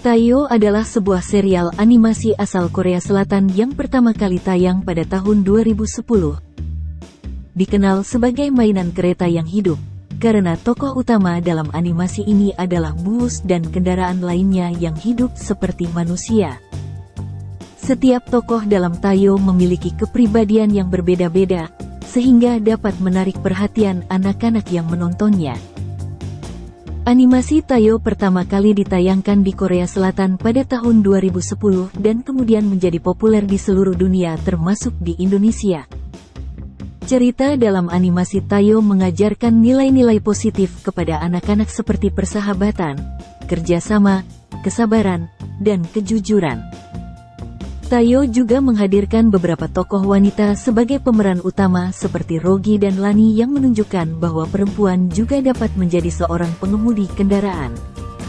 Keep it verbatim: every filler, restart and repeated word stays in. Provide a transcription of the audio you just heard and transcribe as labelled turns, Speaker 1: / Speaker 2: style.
Speaker 1: Taiyo adalah sebuah serial animasi asal Korea Selatan yang pertama kali tayang pada tahun dua ribu sepuluh. Dikenal sebagai mainan kereta yang hidup, karena tokoh utama dalam animasi ini adalah bus dan kendaraan lainnya yang hidup seperti manusia. Setiap tokoh dalam Taiyo memiliki kepribadian yang berbeda-beda, sehingga dapat menarik perhatian anak-anak yang menontonnya. Animasi Taiyo pertama kali ditayangkan di Korea Selatan pada tahun dua ribu sepuluh dan kemudian menjadi populer di seluruh dunia termasuk di Indonesia. Cerita dalam animasi Taiyo mengajarkan nilai-nilai positif kepada anak-anak seperti persahabatan, kerjasama, kesabaran, dan kejujuran. Taiyo juga menghadirkan beberapa tokoh wanita sebagai pemeran utama seperti Rogi dan Lani yang menunjukkan bahwa perempuan juga dapat menjadi seorang pengemudi kendaraan.